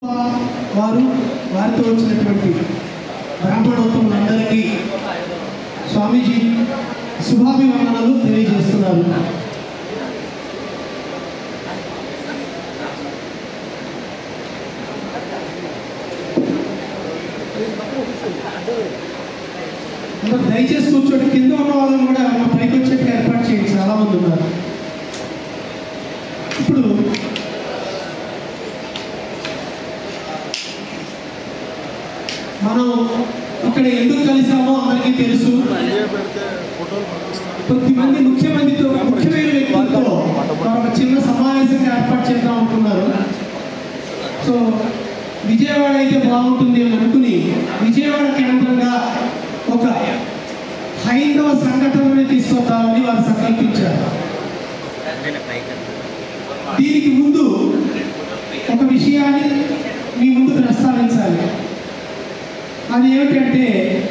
వారితో వచ్చినటువంటి బ్రాహ్మణోత్తములందరికీ స్వామీజీ శుభాభివందనలు తెలియజేస్తున్నారు. దయచేసి కూర్చోండి. కింద ఉన్న వాళ్ళని కూడా పైకి వచ్చేట్టు ఏర్పాటు చేయండి, చాలా మంది ఉన్నారు. ఇప్పుడు మనం ఇక్కడ ఎందుకు కలిసామో అందరికీ తెలుసు. కొద్దిమంది ముఖ్యమైన వ్యక్తులతో ఒక చిన్న సమావేశంగా ఏర్పాటు చేద్దాం అనుకున్నారు. సో విజయవాడ అయితే బాగుంటుంది అని అనుకుని విజయవాడ కేంద్రంగా ఒక హైందవ సంఘటనని తీసుకొద్దామని వారు సంకల్పించారు. దీనికి ముందు ఒక విషయాన్ని మీ ముందు ప్రస్తావించాలి. అది ఏమిటంటే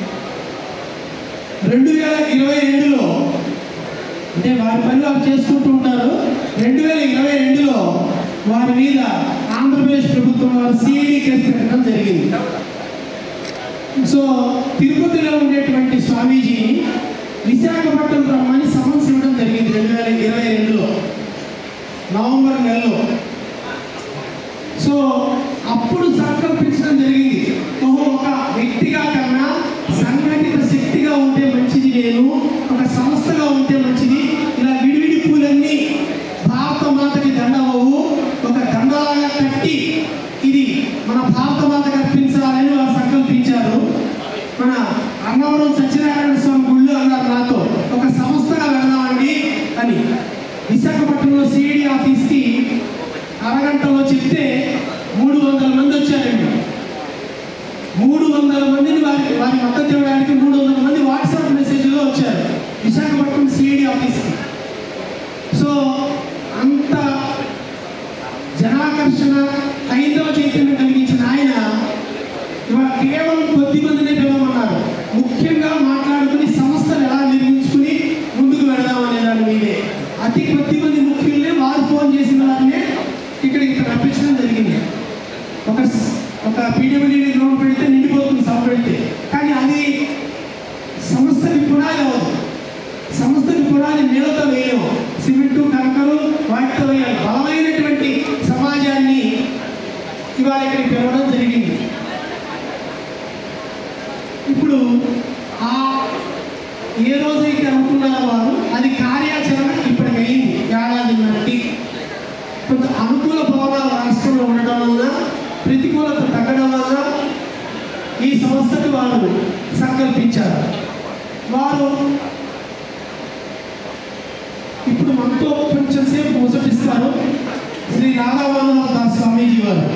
2022లో అంటే వారి పని వారు చేసుకుంటూ ఉంటారు. 2022లో వారి మీద ఆంధ్రప్రదేశ్ ప్రభుత్వం వారు సిఐడి కేసు పెట్టడం జరిగింది. సో తిరుపతిలో ఉండేటువంటి స్వామీజీని విశాఖపట్నం రమ్మని సమన్స్ ఇవ్వడం జరిగింది 2022లో నవంబర్ నెలలో. సో అప్పుడు సంకల్పించడం జరిగింది, ఒక వ్యక్తిగా కన్నా సంఘటిత శక్తిగా ఉంటే మంచిది, నేను ఒక సంస్థగా ఉంటే మంచిది. ఇలా విడివిడి పూలన్నీ భారత మాతకి దండవవు, ఒక దండలాగా కట్టి ఇది మన భారత మాతకు అర్పించాలని వారు సంకల్పించారు. మన అన్నవరం సత్యనారాయణ స్వామి గుళ్ళు అన్నారు నాతో, ఒక సంస్థగా వెళ్దామండి అని. విశాఖపట్నంలో సిఐడి ఆఫీస్కి అరగంటలో చెప్తే 300 మంది వచ్చారండి. 300 మందిని వారి మద్దతు ఇవ్వడానికి 300 మంది వాట్సాప్ మెసేజ్లో వచ్చారు విశాఖపట్నం సిఐడి ఆఫీస్కి. సో అంత జనాకర్షణ హైందవ చైతన్యం కలిగించిన ఆయన ఇవాళ కేవలం కొద్ది మందినే పిలవమన్నారు. ముఖ్యంగా మాట్లాడుకుని సంస్థలు ఎలా నిర్మించుకుని ముందుకు వెళదామనే దాని మీదే అతి కొద్ది మంది ముఖ్యులనే వారు ఫోన్ చేసిన వారినే ఇక్కడికి రప్పించడం జరిగింది. ఒక పీడబ్ల్యూడీ గ్రౌండ్ పెడితే నిండిపోతుంది సభ పెడితే, కానీ అది సంస్థకి పునాది అవ్వదు. సంస్థకి పునాది నీళ్ళతో వేయలేము, సిమెంటు కంకరు వాటితో వేయాలి. బలమైనటువంటి సమాజాన్ని ఇవాళ ఇక్కడికి పిలవడం జరిగింది. ఇప్పుడు ఏ రోజైతే అనుకున్నారో వారు అది కార్యాచరణ ఇప్పటికి అయింది. ఏడాది నాటి కొంత అనుకూల భావనాలు రాష్ట్రంలో ఉండడం వలన, ప్రతికూలత తగ్గడం వలన ఈ సంస్థకు వారు సంకల్పించారు. వారు ఇప్పుడు మనతో కొంచెం సేపు ముసటిస్తారు శ్రీ రాధా మనోహర్ దాస్ స్వామీజీ వారు.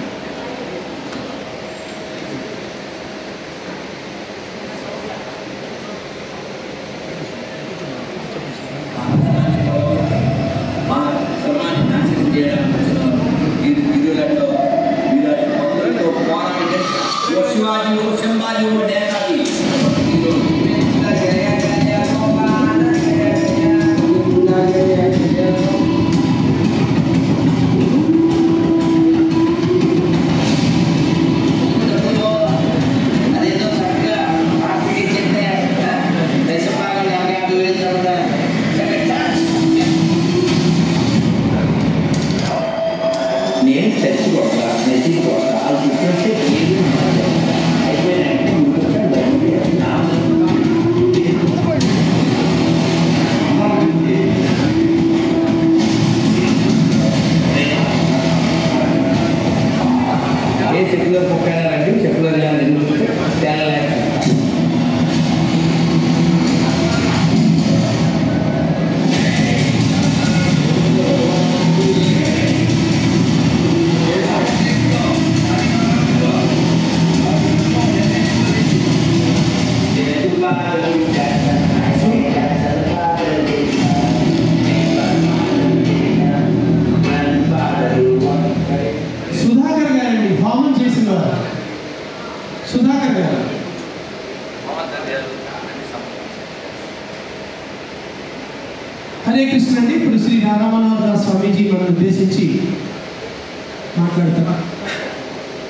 హరే కృష్ణ అండి. ఇప్పుడు శ్రీ రాధా మనోహర్ దాస్ స్వామీజీ మనం ఉద్దేశించి మాట్లాడతారు.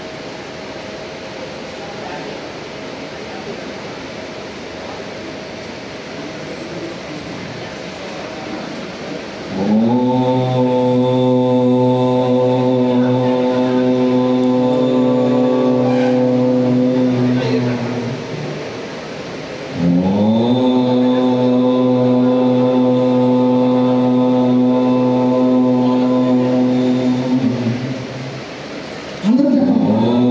అందరూ చెప్పండి.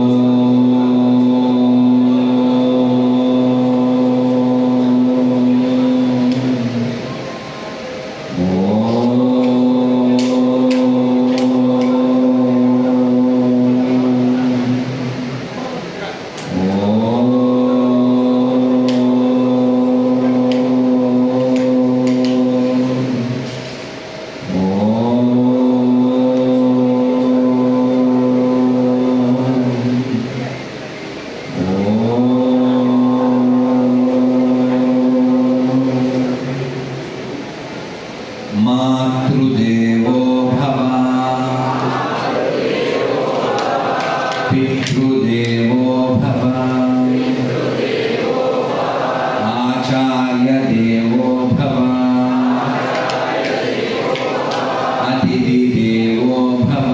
मातृदेवो भव पितृदेवो भव आचार्यदेवो भव अतिथिदेवो भव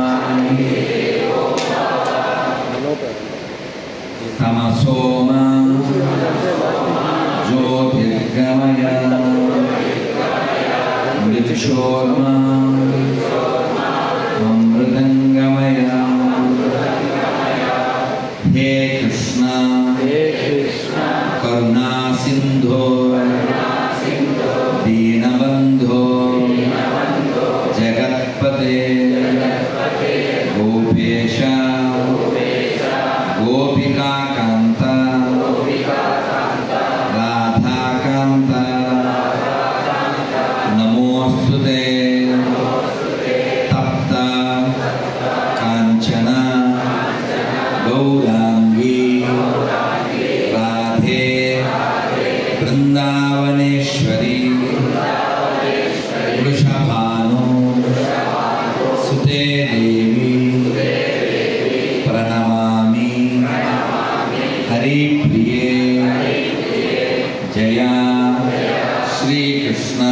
तमसो मा ज्योतिर्गमय मृत्योर्मा अमृतंगमय। हे कृष्ण करुणा सिंधो दीनबंधो जगत्पते गोपेश गोपिका कांत राधा कांत नमोस्तुते तप्त कांचन गौरांगी राधे वृंदावनेश्वरी वृषभानु सुते देवी प्रणमामि हरिप्रिये जया श्री कृष्ण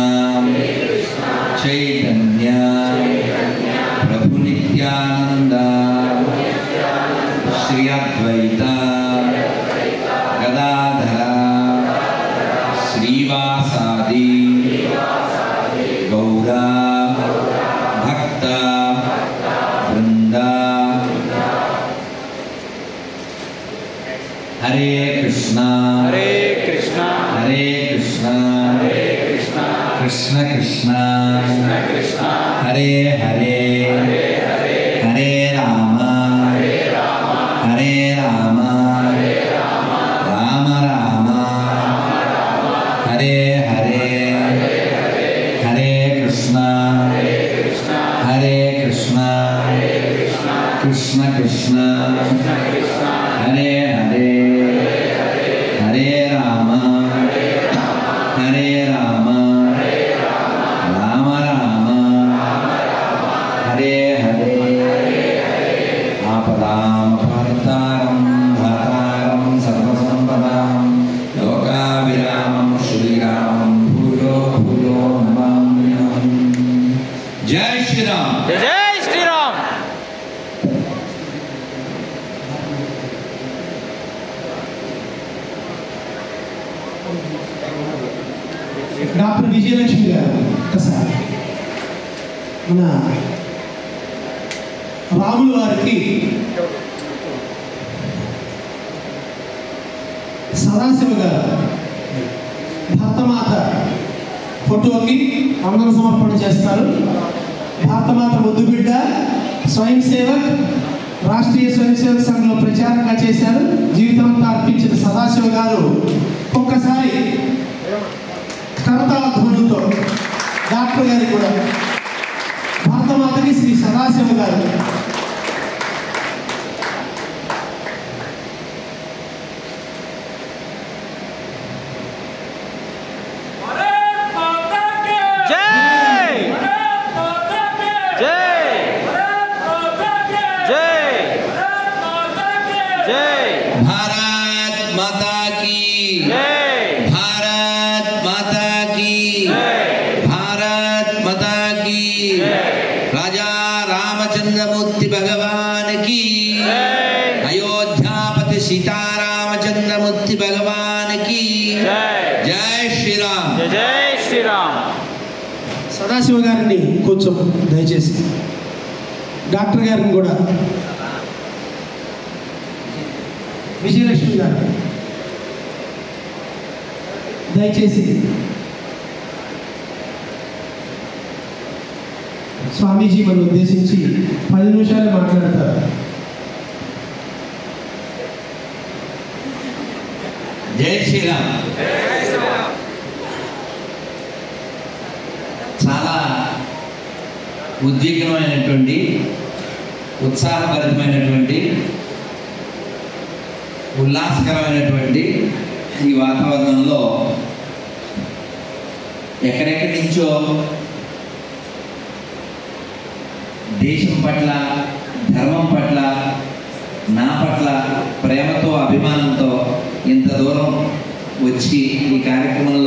चैतन्य प्रभु नित्यानंद श्री अद्वैत गदाधर श्रीवासादि गौरा भक्त वृंद। हरे कृष्णा हरे कृष्णा हरे कृष्णा हरे कृष्णा कृष्ण कृष्ण कृष्ण हरे हरे हरे हरे हरे राम हरे राम हरे राम हरे राम राम राम हरे हरे हरे कृष्ण हरे कृष्णा कृष्ण कृष्ण हरे हरे हरे राम हरे राम राम राम हरे हरे। आपदां भर्तारं धातारं सर्वसम्पदां लोकाभिरामं श्रीरामं भूयो भूयो नमाम्यहम्। जय श्री राम। जय श्री राम। డాక్టర్ విజయలక్ష్మి గారు ఒకసారి మన రాముల వారికి సదాశివ గారు భారతమాత ఫోటోకి వందన సమర్పణ చేస్తారు. భారతమాత ముద్దు బిడ్డ స్వయం సేవక్ రాష్ట్రీయ స్వయం సేవక్ సంఘంలో ప్రచారంగా చేశారు. జీవితమంతా అర్పించిన సదాశివ గారు ఒక్కసారి కరతాళ ధ్వనులతో డాక్టర్ గారు కూడా భారతమాతకి శ్రీ సదాశివ గారు भारत माता की भारत माता की भारत माता की राजा रामचंद्रमूर्ति भगवान की अयोध्यापति सीतारामचंद्रमूर्ति भगवान की जय श्री राम। जय श्री राम। సదాశివ గారిని కొంచెం దయచేసి డాక్టర్ గారిని కూడా విజయలక్ష్మి గారు దయచేసి స్వామీజీ మనం ఉద్దేశించి 10 నిమిషాలు మాట్లాడతారు. జై శ్రీరామ్. చాలా ఉద్విగ్నమైనటువంటి ఉత్సాహభరితమైనటువంటి ఉల్లాసకరమైనటువంటి ఈ వాతావరణంలో ఎక్కడెక్కడి నుంచో దేశం పట్ల, ధర్మం పట్ల, నా పట్ల ప్రేమతో, అభిమానంతో ఇంత దూరం వచ్చి ఈ కార్యక్రమంలో